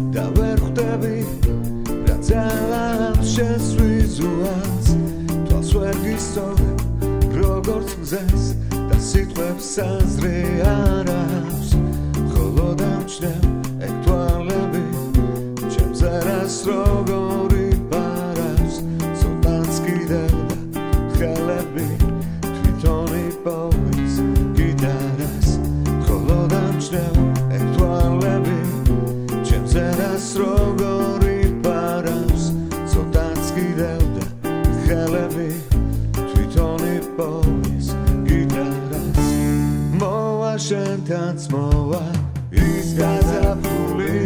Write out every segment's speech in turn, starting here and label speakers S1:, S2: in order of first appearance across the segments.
S1: და ვერ ხვდები რა ძალად შესვიზუას თვალს ვერ გისწორებ როგორც მზეს და სიტყვებს საზრე არ აქვს ხოლო დამჩნევ ეგ თვალები ჩემს არას როგორი პარავს ცოტაც კიდევ და ხელები თვითონ იპოვის გიტარას ხოლო დამჩნევ ეგ თვალები ჩემს არას როგორი პარავს ცოტაც კიდევ და ხელები თვითონ იპოვის გიტარას მოვა შენთანც მოვა ის გაზაფხული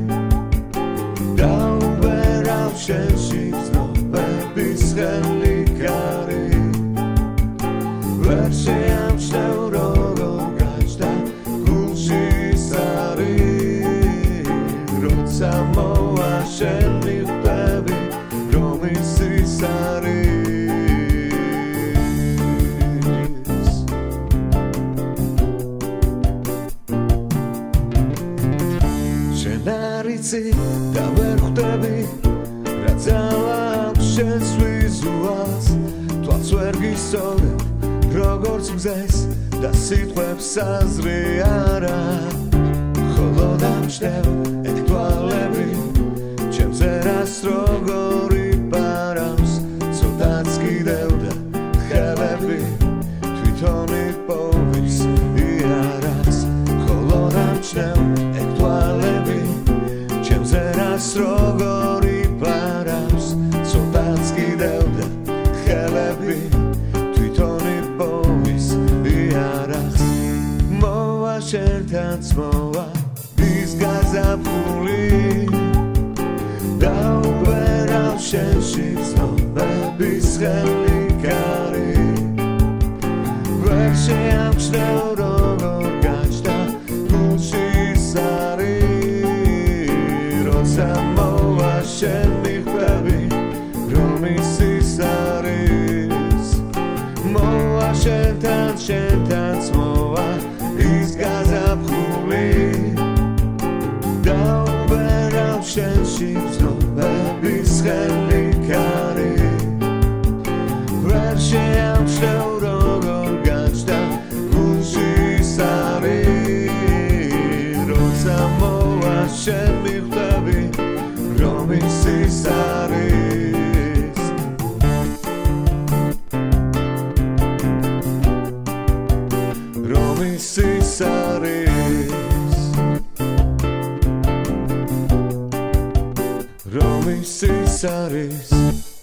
S1: დაუბერავ შენში ცნობების ხელი კარი ვერ შეამჩნევ როგორ გაჩნდა გულში ის არის როცა მოვა შენ მიხვდები რომ ის არის შენ არიცი და ვერ ხვდები რა ძალა აქვს შენს ვიზუალს თვალს ვერ გისწორებ როგორც მზეს და სიტყვებს საზრე არ აქვს ხოლო დამჩნევ ეგ თვალები ჩემს ერას როგორი პარავს ცოტაც კიდევ და ხელები თვითონ იპოვის იარას ხოლო დამჩნევ ეგ თვალები ჩემს ერას როგორი პარავს ცოტაც კიდევ და ხელები თვითონ იპოვის იარას მოვა შენთანც მოვა ის გაზაფხული დაუბერავ შენში ცნობების ხელი კარი ვერ შეამჩნევ როგორ გაჩნდა გულში ის არის როცა მოვა შენ მიხვდები რომ ის არის მოვა შენთანც მოვა ის გაზაფხული დაუბერავ შენში ცნობების ხელი კარი ვერ შეამჩნევ როგორ გაჩნდა გულში ის არის როცა მოვა შენ მიხვდები რომ ის არის რომ ის არის რომ ის არის